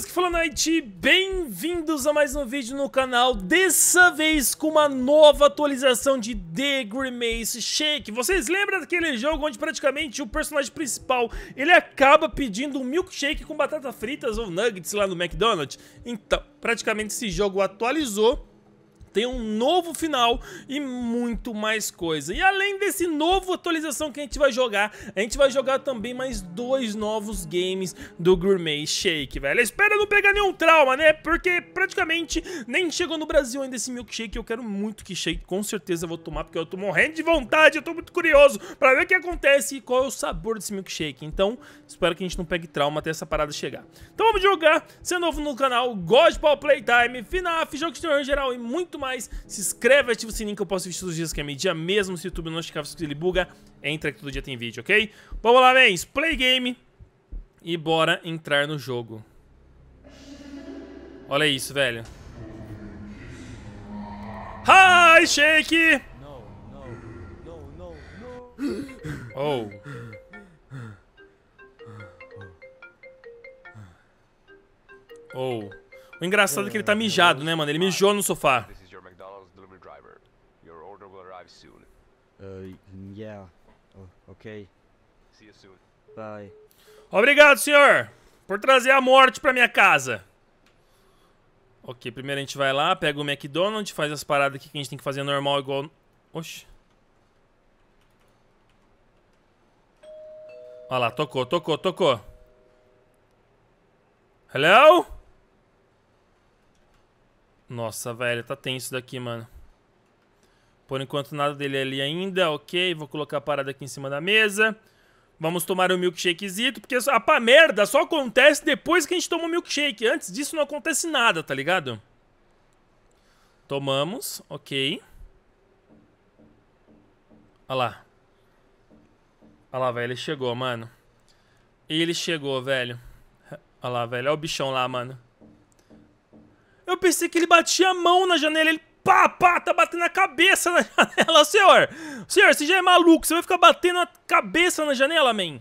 beleza? Que falando Haiti, bem-vindos a mais um vídeo no canal, dessa vez com uma nova atualização de The Grimace Shake. Vocês lembram daquele jogo onde praticamente o personagem principal, ele acaba pedindo um milkshake com batata fritas ou nuggets lá no McDonald's? Então, praticamente esse jogo atualizou. Tem um novo final e muito mais coisa. E além desse novo atualização que a gente vai jogar também mais 2 novos games do Grimace Shake, velho. Espero não pegar nenhum trauma, né? Porque praticamente nem chegou no Brasil ainda esse milkshake. Eu quero muito que shake, com certeza eu vou tomar, porque eu tô morrendo de vontade. Eu tô muito curioso pra ver o que acontece e qual é o sabor desse milkshake. Então, espero que a gente não pegue trauma até essa parada chegar. Então vamos jogar. Se é novo no canal, God Ball Playtime, FNAF, jogos de terror em geral e muito mais, se inscreve, ativa o sininho que eu posto vídeos todos os dias, que é meio-dia mesmo. Se o YouTube não notificar, se ele buga, entra que todo dia tem vídeo, ok? Vamos lá, mens, play game e bora entrar no jogo. Olha isso, velho. Hi, Shake! Oh. Oh. O engraçado é que ele tá mijado, né, mano? Ele mijou no sofá. Yeah. Ok. See you soon. Bye. Obrigado, senhor, por trazer a morte pra minha casa. Ok, primeiro a gente vai lá, pega o McDonald's, faz as paradas aqui que a gente tem que fazer normal igual... Oxi. Olha lá, tocou. Hello? Nossa, velho, tá tenso isso daqui, mano. Por enquanto nada dele ali ainda, ok. Vou colocar a parada aqui em cima da mesa. Vamos tomar um milkshakezito, porque a merda só acontece depois que a gente toma um milkshake. Antes disso não acontece nada, tá ligado? Tomamos, ok. Olha lá. Olha lá, velho, ele chegou, mano. Ele chegou, velho. Olha lá, velho, olha o bichão lá, mano. Eu pensei que ele batia a mão na janela, ele... Pá, tá batendo a cabeça na janela, senhor. Senhor, você já é maluco, você vai ficar batendo a cabeça na janela, man.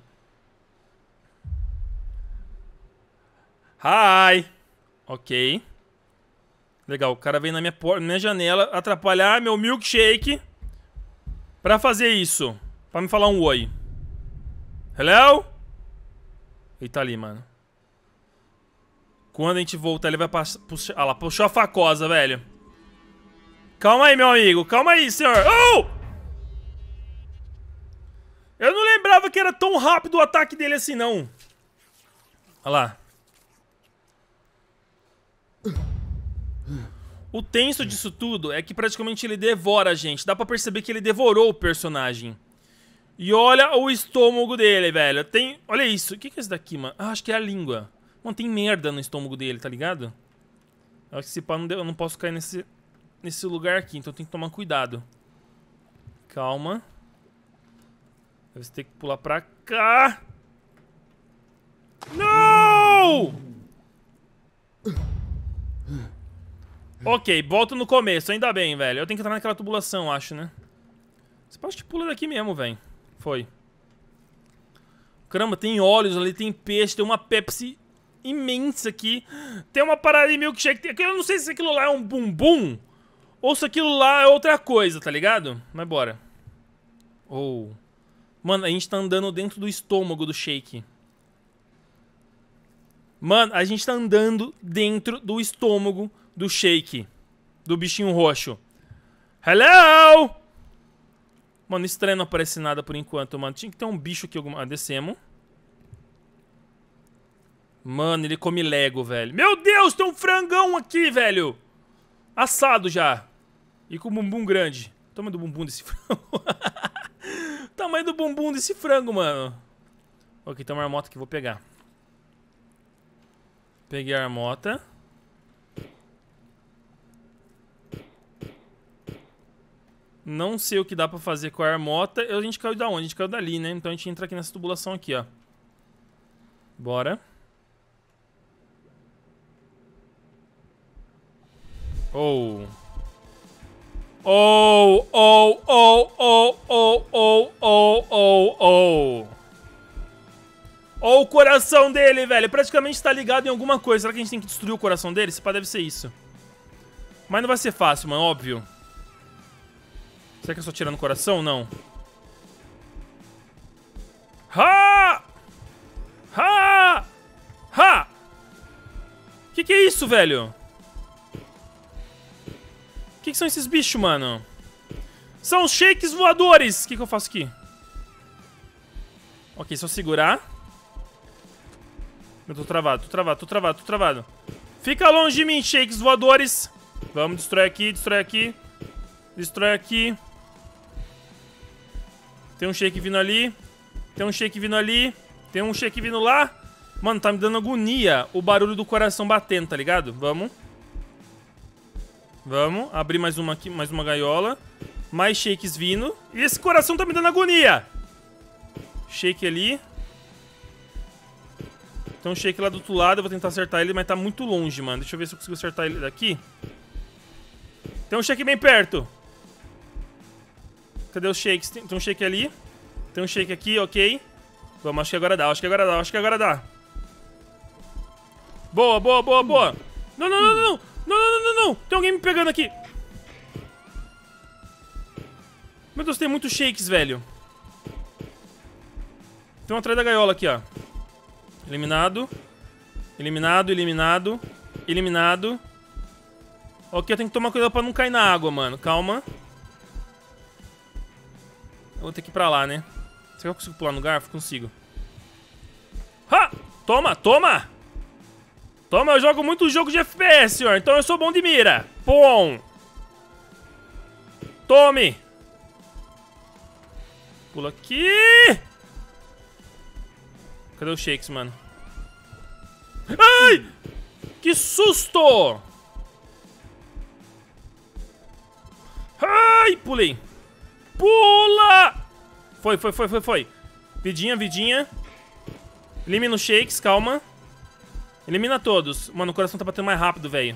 Hi. Ok. Legal, o cara veio na minha janela atrapalhar meu milkshake pra fazer isso. Pra me falar um oi. Hello? Ele tá ali, mano. Quando a gente voltar, ele vai puxar... Olha lá, puxou a facosa, velho. Calma aí, meu amigo. Calma aí, senhor. Oh! Eu não lembrava que era tão rápido o ataque dele assim, não. Olha lá. O tenso disso tudo é que praticamente ele devora a gente. Dá pra perceber que ele devorou o personagem. E olha o estômago dele, velho. Tem... Olha isso. O que é isso daqui, mano? Ah, acho que é a língua. Mano, tem merda no estômago dele, tá ligado? Eu acho que se pá, eu não posso cair nesse lugar aqui, então tem que tomar cuidado. Calma. Você tem que pular pra cá. Não! Ok, volta no começo, ainda bem, velho. Eu tenho que entrar naquela tubulação, acho, né? Você pode que pula daqui mesmo, velho. Foi. Caramba, tem olhos ali, tem peixe, tem uma Pepsi imensa aqui. Tem uma parada de milkshake. Eu não sei se aquilo lá é um bumbum ou se aquilo lá é outra coisa, tá ligado? Mas bora. Oh. Mano, a gente tá andando dentro do estômago do Shake. Mano, a gente tá andando dentro do estômago do Shake. Do bichinho roxo. Hello! Mano, estranho não aparece nada por enquanto, mano. Tinha que ter um bicho aqui. Ah, descemos. Mano, ele come Lego, velho. Meu Deus, tem um frangão aqui, velho. Assado já. E com bumbum grande. Tamanho do bumbum desse frango. Tamanho do bumbum desse frango, mano. Ok, tem uma armota que eu vou pegar. Peguei a armota. Não sei o que dá pra fazer com a armota. A gente caiu da onde? A gente caiu dali, né? Então a gente entra aqui nessa tubulação aqui, ó. Bora. Oh. Oh, oh, oh, oh, oh, oh, oh, oh, oh. Ó o coração dele, velho. Praticamente tá ligado em alguma coisa. Será que a gente tem que destruir o coração dele? Esse pá deve ser isso. Mas não vai ser fácil, mano, óbvio. Será que é só tirando o coração? Não. Ha! Ha! Ha! Que é isso, velho? Que são esses bichos, mano? São os shakes voadores. O que eu faço aqui? Ok, só segurar. Eu tô travado, tô travado, tô travado, tô travado. Fica longe de mim, shakes voadores. Vamos, destrói aqui, destrói aqui. Destrói aqui. Tem um shake vindo ali. Tem um shake vindo ali. Tem um shake vindo lá. Mano, tá me dando agonia o barulho do coração batendo, tá ligado? Vamos. Vamos, abrir mais uma aqui, mais uma gaiola. Mais shakes vindo. E esse coração tá me dando agonia. Shake ali. Tem um shake lá do outro lado, eu vou tentar acertar ele, mas tá muito longe, mano. Deixa eu ver se eu consigo acertar ele daqui. Tem um shake bem perto. Cadê os shakes? Tem um shake ali. Tem um shake aqui, ok. Vamos, acho que agora dá, acho que agora dá, acho que agora dá. Boa, boa, boa, boa. Não, não, não, não, não. Não, não, não, não, não. Tem alguém me pegando aqui. Meu Deus, tem muitos shakes, velho. Tem um atrás da gaiola aqui, ó. Eliminado. Eliminado, eliminado. Eliminado. Ok, eu tenho que tomar cuidado pra não cair na água, mano. Calma. Eu vou ter que ir pra lá, né? Será que eu consigo pular no garfo? Consigo. Ha! Toma, toma! Toma, eu jogo muito jogo de FPS, senhor. Então eu sou bom de mira. Bom. Tome. Pula aqui. Cadê os shakes, mano? Ai! Que susto! Ai, pulei. Pula! Foi, foi, foi, foi, foi. Vidinha, vidinha. Elimina os shakes, calma. Elimina todos. Mano, o coração tá batendo mais rápido, velho.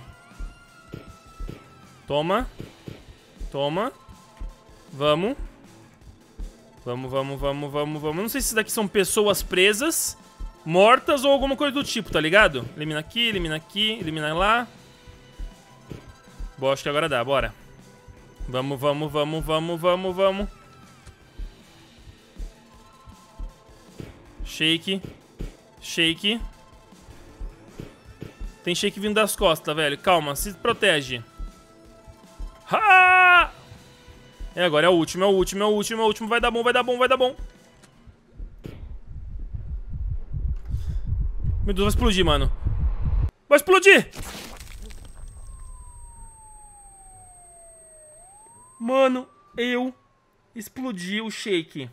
Toma. Toma. Vamos. Vamos, vamos, vamos, vamos, vamos. Não sei se isso daqui são pessoas presas, mortas ou alguma coisa do tipo, tá ligado? Elimina aqui, elimina lá. Boa, acho que agora dá, bora. Vamos, vamos, vamos, vamos, vamos, vamos. Shake. Shake. Tem shake vindo das costas, velho. Calma, se protege. Ha! É agora, é o último, é o último, é o último, é o último. Vai dar bom, vai dar bom, vai dar bom. Meu Deus, vai explodir, mano. Vai explodir! Mano, eu explodi o shake.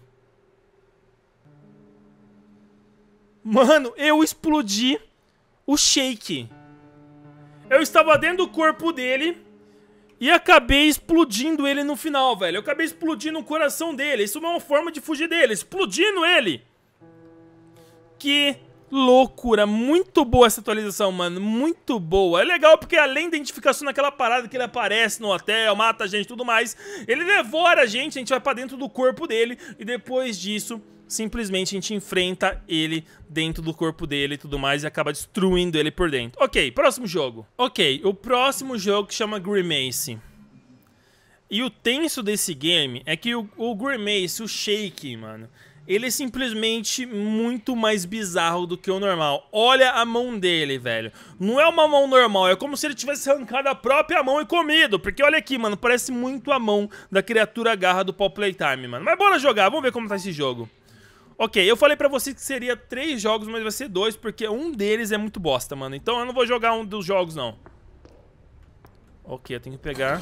Mano, eu explodi o shake. Eu estava dentro do corpo dele e acabei explodindo ele no final, velho. Eu acabei explodindo o coração dele. Isso não é uma forma de fugir dele. Explodindo ele. Que loucura. Muito boa essa atualização, mano. Muito boa. É legal porque além da identificação naquela parada que ele aparece no hotel, mata a gente e tudo mais, ele devora a gente vai pra dentro do corpo dele. E depois disso, simplesmente a gente enfrenta ele dentro do corpo dele e tudo mais e acaba destruindo ele por dentro. Ok, próximo jogo. Ok, o próximo jogo que chama Grimace. E o tenso desse game é que o Grimace, o Shake, mano, ele é simplesmente muito mais bizarro do que o normal. Olha a mão dele, velho. Não é uma mão normal, é como se ele tivesse arrancado a própria mão e comido. Porque olha aqui, mano, parece muito a mão da criatura garra do Paw Playtime, mano. Mas bora jogar, vamos ver como tá esse jogo. Ok, eu falei pra vocês que seria 3 jogos, mas vai ser 2, porque um deles é muito bosta, mano. Então eu não vou jogar um dos jogos, não. Ok, eu tenho que pegar.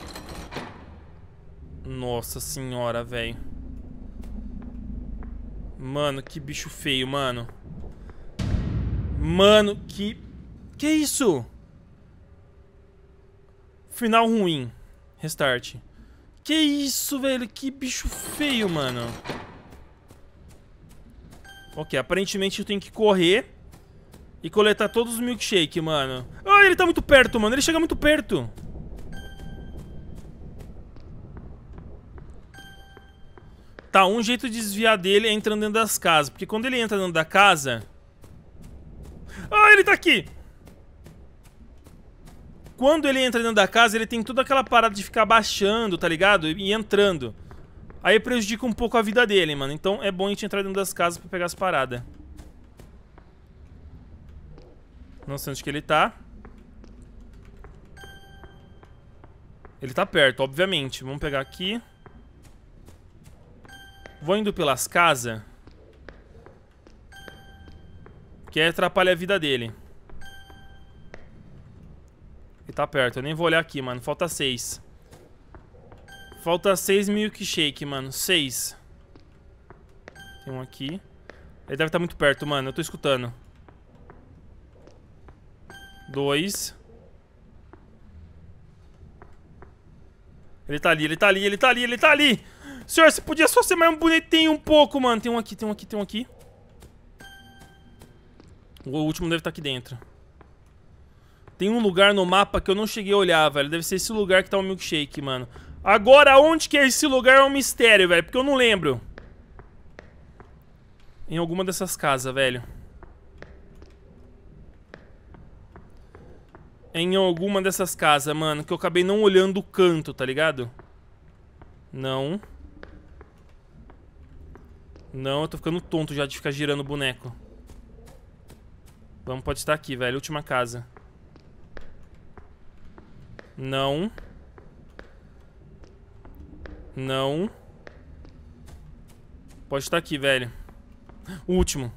Nossa senhora, velho. Mano, que bicho feio, mano. Mano, que é isso? Final ruim. Restart. Que isso, velho? Que bicho feio, mano. Ok, aparentemente eu tenho que correr e coletar todos os milkshake, mano. Ah, ele tá muito perto, mano. Ele chega muito perto. Tá, um jeito de desviar dele é entrando dentro das casas. Porque quando ele entra dentro da casa, Ah, ele tá aqui! Quando ele entra dentro da casa, ele tem toda aquela parada de ficar baixando, tá ligado? E entrando. Aí prejudica um pouco a vida dele, mano. Então é bom a gente entrar dentro das casas pra pegar as paradas. Não sei onde que ele tá. Ele tá perto, obviamente. Vamos pegar aqui. Vou indo pelas casas. Que aí atrapalha a vida dele. Ele tá perto, eu nem vou olhar aqui, mano. Falta 6. Falta 6 milkshake, mano. 6. Tem um aqui. Ele deve estar muito perto, mano. Eu tô escutando. 2. Ele tá ali, ele tá ali, ele tá ali, ele tá ali. Senhor, você podia só ser mais bonitinho um pouco, mano. Tem um aqui, tem um aqui, tem um aqui. O último deve estar aqui dentro. Tem um lugar no mapa que eu não cheguei a olhar, velho. Deve ser esse lugar que tá o milkshake, mano. Agora, onde que é esse lugar é um mistério, velho. Porque eu não lembro. Em alguma dessas casas, velho. Em alguma dessas casas, mano. Que eu acabei não olhando o canto, tá ligado? Não. Não, eu tô ficando tonto já de ficar girando o boneco. Vamos, pode estar aqui, velho. Última casa. Não. Não. Pode estar aqui, velho. O último.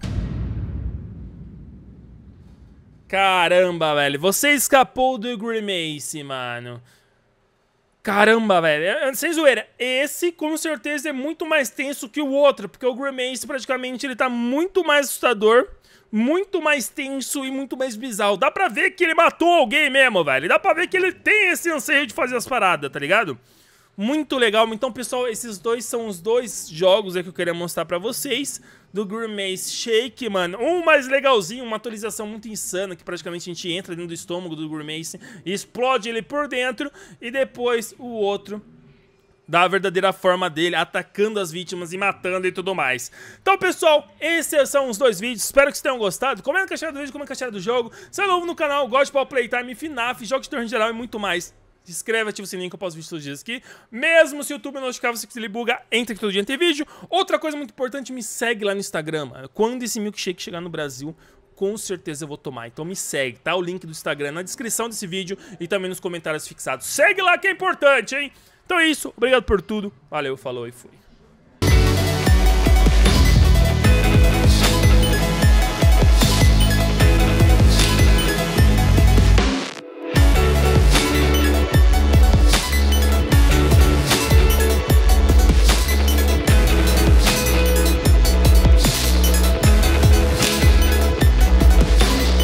Caramba, velho. Você escapou do Grimace, mano. Caramba, velho. Sem zoeira. Esse, com certeza, é muito mais tenso que o outro. Porque o Grimace, praticamente, ele tá muito mais assustador. Muito mais tenso e muito mais bizarro. Dá pra ver que ele matou alguém mesmo, velho. Dá pra ver que ele tem esse anseio de fazer as paradas, tá ligado? Muito legal. Então, pessoal, esses dois são os dois jogos aí que eu queria mostrar pra vocês. Do Grimace Shake, mano. Um mais legalzinho, uma atualização muito insana, que praticamente a gente entra dentro do estômago do Grimace e explode ele por dentro. E depois o outro da verdadeira forma dele, atacando as vítimas e matando e tudo mais. Então, pessoal, esses são os dois vídeos. Espero que vocês tenham gostado. Comenta na caixinha do vídeo, comenta na caixinha do jogo. Se é novo no canal, gosta de Power Playtime, FNAF, jogos de terror em geral e muito mais. Se inscreve, ativa o sininho que eu posto vídeos todos os dias aqui. Mesmo se o YouTube notificar você que se ele buga, entra aqui todo dia tem vídeo. Outra coisa muito importante, me segue lá no Instagram, mano. Quando esse milkshake chegar no Brasil, com certeza eu vou tomar. Então me segue, tá? O link do Instagram na descrição desse vídeo e também nos comentários fixados. Segue lá que é importante, hein? Então é isso, obrigado por tudo, valeu, falou e fui.